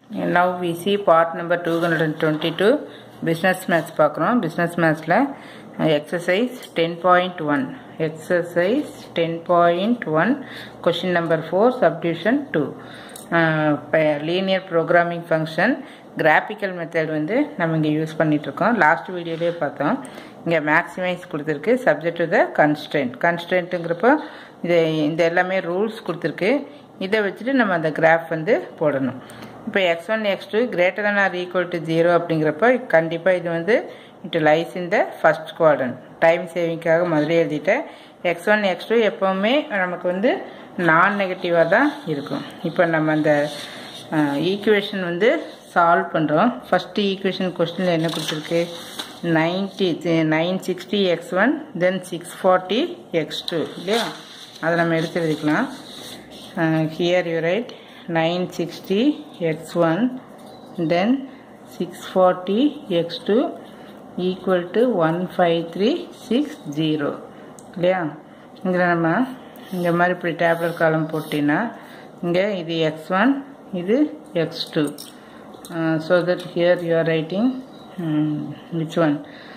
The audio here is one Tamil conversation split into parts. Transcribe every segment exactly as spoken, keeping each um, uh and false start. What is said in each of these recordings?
Now we see part number two hundred twenty-two business maths பார்க்கிறோம். business maths ல exercise ten point one exercise ten point one question number four subdivision two uh, linear programming function graphical method வந்து நம்ம இங்க யூஸ் பண்ணிட்டு இருக்கோம். லாஸ்ட் வீடியோலயே பார்த்தோம். இங்க maximize கொடுத்திருக்கு subject to the constraint constraintங்கறப்ப இது இந்த எல்லாமே ரூல்ஸ் கொடுத்திருக்கு. இத வச்சிட்டு நம்ம அந்த கிராஃப் வந்து போடணும். இப்போ x one x two greater than or equal to zero அப்படிங்கறப்ப கண்டிப்பா இது வந்து it lies in the first quadrant. Time சேவிங்காக முதல்ல எழுதிட்டேன். x one x two எப்பவுமே நமக்கு வந்து நான் நெகட்டிவா தான் இருக்கும். இப்போ நம்ம அந்த ஈக்குவேஷன் வந்து சால்வ் பண்றோம். ஃபர்ஸ்ட் ஈக்குவேஷன் क्वेश्चनல என்ன கொடுத்திருக்கு? ninety nine sixty x one then six forty x two இல்லையா? அத நம்ம எடுத்து எழுதிக்கலாம். Uh, here you write nine sixty x one then six forty x two equal to one five three six zero இல்லையா? இங்க நம்ம இந்த மாதிரி இப்படி டேபுலர் காலம் போட்டினா இங்க இது x one இது x two uh, so that here you are writing um, which one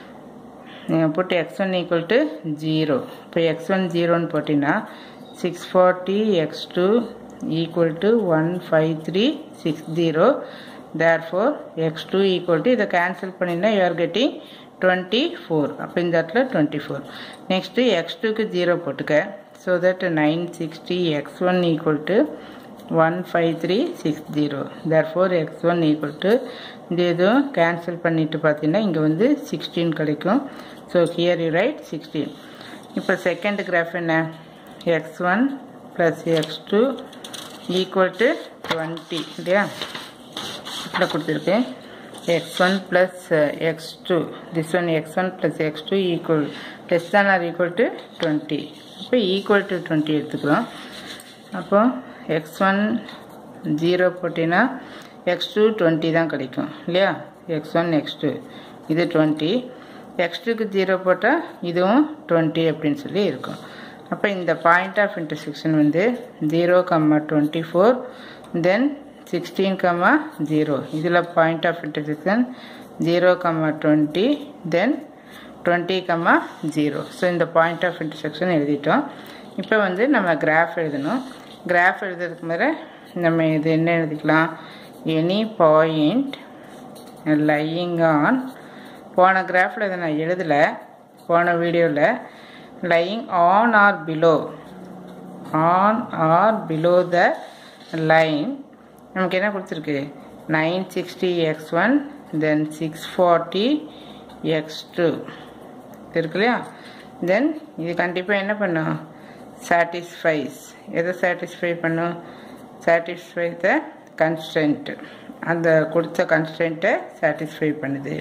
you put x one equal to zero. இப்போ x one zero ன்னு போட்டினா six forty x two equal to one five three six zero. Therefore x two equal to இத கேன்சல் பண்ணினா you are getting twenty-four. அப்ப இந்த இடத்துல twenty-four. Next x two க்கு zero போட்டுக்க. So that nine sixty x one equal to one five three six zero. Therefore x one equal to இது ஏதோ கேன்சல் பண்ணிட்டு பாத்தீங்கன்னா இங்க வந்து sixteen கிடைக்கும். So here you write sixteen. இப்போ செகண்ட் கிராஃப் என்ன? x one plus x two equal to twenty இல்லையா? இப்படி கொடுத்திருக்கு. x one plus x two this one x one plus x two equal less than or equal to twenty. இப்போ equal to twenty எடுத்துக்கிறோம். அப்போ x one zero போட்டினா x two twenty தான் கிடைக்கும் இல்லையா? x one x two இது twenty. x two க்கு zero போட்டா இதுவும் twenty அப்படின்னு சொல்லி இருக்கும். அப்ப இந்த பாயிண்ட் ஆஃப் இன்டர்செக்ஷன் வந்து zero, twenty-four then sixteen, zero. இதுல point of intersection zero, twenty then twenty, zero. So இந்த பாயிண்ட் ஆஃப் இன்டர்செக்ஷன் எழுதிட்டோம். இப்போ வந்து நம்ம கிராஃப் எழுதணும். கிராஃப் எழுதுறதுக்கு முன்னாடி நம்ம இது என்ன எழுதிக்கலாம்? any point lying on போன கிராஃப்ல இத நான் எழுதல. போன வீடியோல lying on or below on or below the line நமக்கு என்ன கொடுத்திருக்கு? nine sixty x one then six forty x two இருக்குலையா? then இது கண்டிப்பா என்ன பண்ணும்? satisfies எதை satisfy பண்ணும்? satisfy the constraint. அந்த கொடுத்த constraint satisfy பண்ணுது.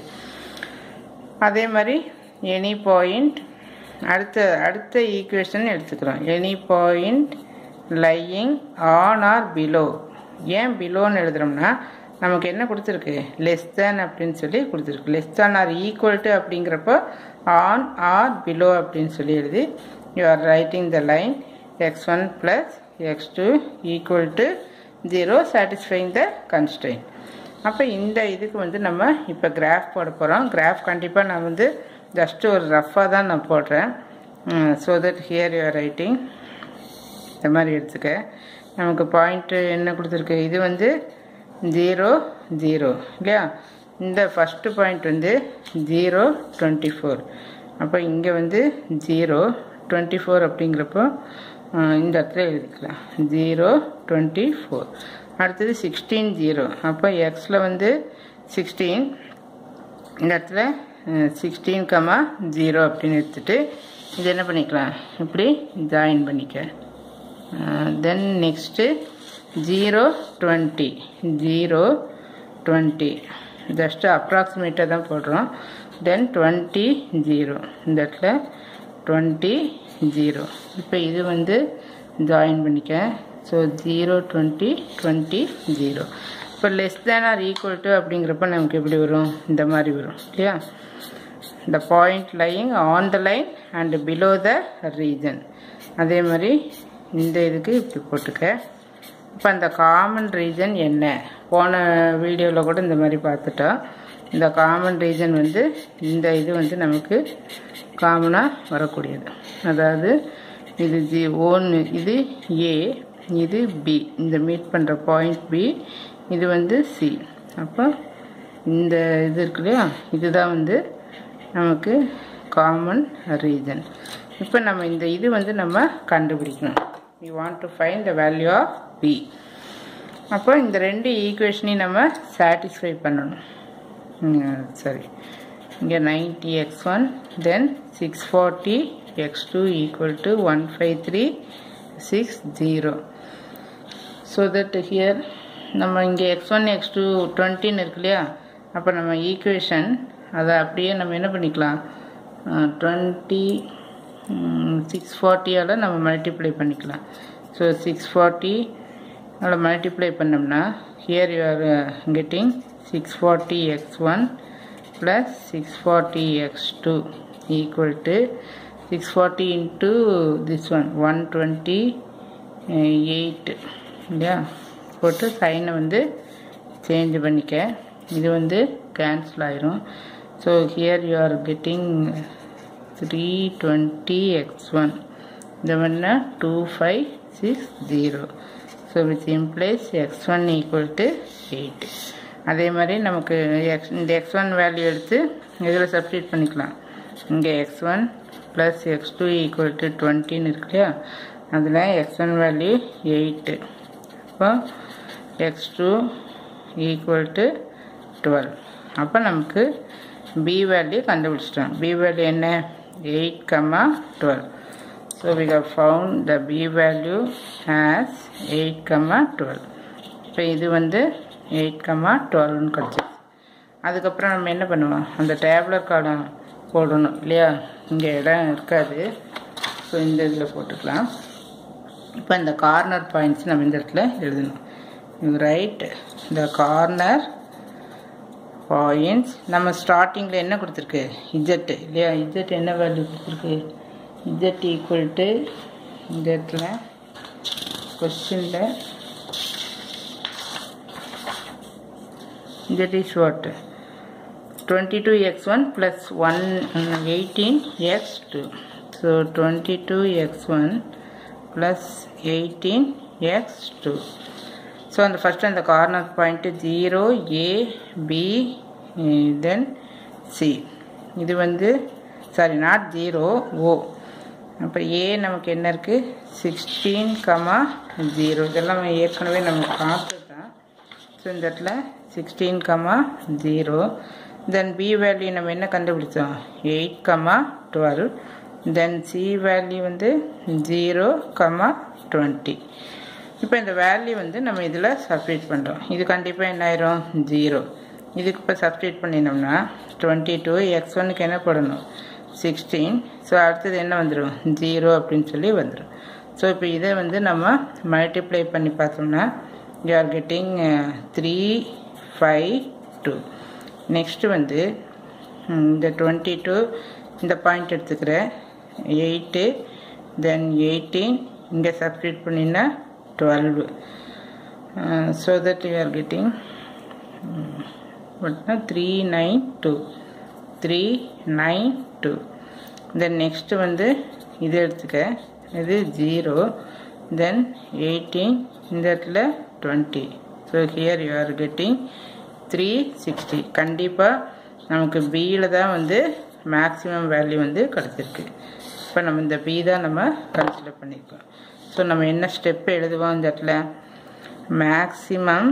அதே மாதிரி any point அடுத்த அடுத்த ஈக்குவேஷன் எடுத்துக்கிறோம். any point lying on or below. ஏன் below-ன்னு எழுதுறோம்னா நமக்கு என்ன கொடுத்திருக்கு? less than அப்படின்னு சொல்லி கொடுத்திருக்கு. less than or equal to அப்படிங்கறப்ப on or below அப்படின்னு சொல்லி எழுதி you are writing the line x one plus x two equal to zero satisfying the constraint. அப்ப இந்த இதுக்கு வந்து நம்ம இப்ப கிராஃப் போட போறோம். கிராஃப் கண்டிப்பா நான் வந்து just ஒரு ரஃபா தான் நான் போடுறேன். so that here you are writing இந்த மாதிரி எடுத்துக்க. நமக்கு பாயிண்ட் என்ன கொடுத்திருக்கு? இது வந்து zero zero இல்லையா? இந்த ஃபர்ஸ்ட் பாயிண்ட் வந்து zero twenty-four. அப்ப இங்க வந்து zero twenty-four அப்படிங்கறப்போ இந்த இடத்துல எழுதிக்கலாம் zero twenty-four. அடுத்து sixteen zero. அப்ப x ல வந்து sixteen இந்த இடத்துல sixteen, zero அப்படின்னு எடுத்துட்டு இது என்ன பண்ணிக்கலாம்? இப்படி ஜாயின் பண்ணிக்க. then next zero twenty zero twenty just approximate தான் போடுறோம். then twenty zero இந்த இடத்துல twenty zero. இப்போ இது வந்து ஜாயின் பண்ணிக்க. so zero twenty twenty zero. இப்போ less than or equal to அப்படிங்கறப்ப நமக்கு எப்படி வரும்? இந்த மாதிரி வரும் இல்லையா? the point lying on the line and below the region. அதே மாதிரி இந்த இதுக்கு இப்படி போட்டுக்க. இப்போ அந்த காமன் ரீஜன் என்ன? போன வீடியோவில் கூட இந்த மாதிரி பார்த்துட்டோம். இந்த காமன் ரீஜன் வந்து இந்த இது வந்து நமக்கு காமனாக வரக்கூடியது. அதாவது இது ஜி ஒன்று, இது ஏ, இது பி, இந்த மீட் பண்ணுற பாயிண்ட் பி, இது வந்து சி. அப்போ இந்த இது இருக்கு இல்லையா, இதுதான் வந்து நமக்கு காமன் ரீஜன். இப்போ நம்ம இந்த இது வந்து நம்ம கண்டுபிடிக்கணும். we want to find the value of b. அப்போ இந்த ரெண்டு ஈக்குவேஷனையும் நம்ம சாட்டிஸ்ஃபை பண்ணணும். சரி, இங்கே ninety x one then six forty x two equal to one five three six zero. So that here நம்ம இங்கே எக்ஸ் ஒன் எக்ஸ் டூ டுவெண்ட்டின்னு இருக்கு இல்லையா, அப்போ நம்ம ஈக்குவேஷன் அதை அப்படியே நம்ம என்ன பண்ணிக்கலாம், டுவெண்ட்டி சிக்ஸ் ஃபார்ட்டியால் நம்ம மல்டிப்ளை பண்ணிக்கலாம். ஸோ சிக்ஸ் ஃபார்ட்டி அதில் மல்டிப்ளை பண்ணோம்னா here you are getting six forty x one plus six forty x two equal to six forty into this one one twenty eight இல்லையா. போட்டு சைனை வந்து சேஞ்ச் பண்ணிக்க, இது வந்து கேன்சல் ஆயிரும். So here you are getting three twenty x one, இந்த மாதிரினா two five six zero. So which implies x one equal to eight. அதே மாதிரி நமக்கு எக்ஸ் இந்த எக்ஸ் ஒன் வேல்யூ எடுத்து இதில் சப்ஸ்டியூட் பண்ணிக்கலாம். இங்கே x one plus x two equal to டுவெண்ட்டின்னு இருக்கு இல்லையா, அதில் எக்ஸ் ஒன் வேல்யூ எயிட்டு, அப்போ x two equal to twelve. அப்போ நமக்கு பி வேல்யூ கண்டுபிடிச்சிட்டோம். பி வேல்யூ என்ன, eight comma twelve. So we have found the b value as eight comma twelve. இப்போ இது வந்து eight comma twelve ன்னு கிடைச்சிது. அதுக்கப்புறம் நம்ம என்ன பண்ணுவோம், அந்த டேப்லர் காலம் போடணும் இல்லையா, இங்கே இடம் இருக்காது. ஸோ இந்த இதில் போட்டுக்கலாம். இப்போ இந்த கார்னர் பாயிண்ட்ஸ் நம்ம இந்த இடத்துல எழுதணும். You write the corner points. நம்ம ஸ்டார்டிங்கில் என்ன கொடுத்துருக்கு, இஜெட் இல்லையா, இஜெட் என்ன வேல்யூ கொடுத்துருக்கு, இஜெட் ஈக்குவல் டு இந்த இடத்துல கொஸ்டினில் Z is what, twenty two x one plus one eighteen x two. So twenty two x one plus eighteen x two. So அந்த ஃபஸ்ட்டு அந்த corner point zero A B then C. இது வந்து சாரி நாட் ஜீரோ ஓ. அப்போ ஏ நமக்கு என்ன இருக்குது, சிக்ஸ்டீன் கமா ஜீரோ. இதெல்லாம் ஏற்கனவே நம்ம பார்த்தது தான். ஸோ இந்த இடத்துல sixteen comma zero. Then B value நம்ம என்ன கண்டுபிடிச்சோம், eight comma twelve. Then C value வந்து ஜீரோ கமா டுவெண்ட்டி. இப்போ இந்த வேல்யூ வந்து நம்ம இதில் சப்ஸ்டியூட் பண்ணுறோம். இது கண்டிப்பாக என்ன ஆயிரும், ஜீரோ. இதுக்கு இப்போ சப்ஸ்டியூட் பண்ணினோம்னா டுவெண்ட்டி டூ எக்ஸ் ஒன்னுக்கு என்ன போடணும், சிக்ஸ்டீன். ஸோ அடுத்தது என்ன வந்துடும், ஜீரோ அப்படின்னு சொல்லி வந்துடும். ஸோ இப்போ இதை வந்து நம்ம மல்டிப்ளை பண்ணி பார்த்தோம்னா you are getting three five two. Next வந்து இந்த டுவெண்ட்டி டூ இந்த பாயிண்ட் எடுத்துக்கிறேன், எயிட்டு தென் எயிட்டீன் இங்கே சப்ஸ்டியூட் பண்ணினா twelve. Uh, so that you are getting um, what na three nine two, three nine two. Then next வந்து இது எடுத்துக்க, இது ஜீரோ, தென் எயிட்டீன், இந்த இடத்துல twenty. So here you are getting three sixty. கண்டிப்பாக நமக்கு பியில் தான் வந்து மேக்ஸிமம் வேல்யூ வந்து கிடச்சிருக்கு. இப்போ நம்ம இந்த பி தான் நம்ம கன்சிடர் பண்ணியிருக்கோம். ஸோ நம்ம என்ன ஸ்டெப்பு எழுதுவோம் இந்த இடத்துல, மேக்ஸிமம்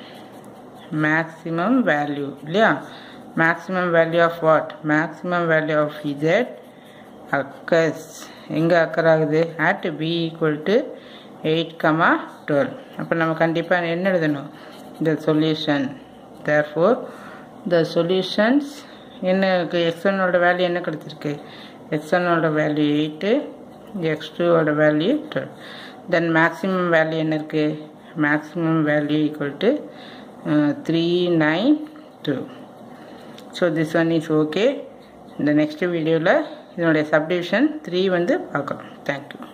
மேக்ஸிமம் வேல்யூ இல்லையா, maximum value of what, maximum value of Z occurs எங்கே அக்கர் ஆகுது, at B equal to eight comma twelve. அப்போ நம்ம கண்டிப்பாக என்ன எழுதணும், the solution. Therefore the solutions என்ன, எக்ஸ் ஒன்னோட வேல்யூ என்ன கிடச்சிருக்கு, எக்ஸ் ஒன்னோட வேல்யூ எயிட்டு, எக்ஸ் டூவோட value twelve. Then maximum value என்ன இருக்குது, maximum value equal to three nine two. So this one is okay. இந்த நெக்ஸ்ட் வீடியோவில் இதனுடைய சப்டிவிஷன் த்ரீ வந்து பார்க்குறோம். தேங்க்யூ.